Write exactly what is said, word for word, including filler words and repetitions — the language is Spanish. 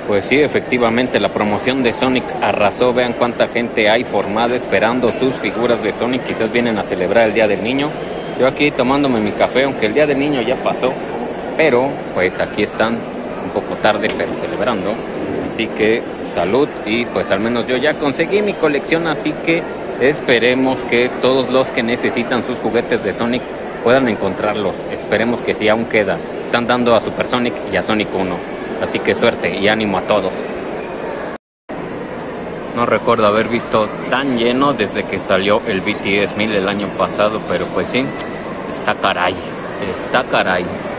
Pues sí, efectivamente la promoción de Sonic arrasó. Vean cuánta gente hay formada esperando sus figuras de Sonic. Quizás vienen a celebrar el Día del Niño. Yo aquí tomándome mi café, aunque el Día del Niño ya pasó. Pero pues aquí están un poco tarde, pero celebrando. Así que salud, y pues al menos yo ya conseguí mi colección. Así que esperemos que todos los que necesitan sus juguetes de Sonic puedan encontrarlos. Esperemos que sí, aún queda. Están dando a Super Sonic y a Sonic uno. Así que suerte y ánimo a todos. No recuerdo haber visto tan lleno desde que salió el B T S mil el año pasado, pero pues sí, está caray, está caray.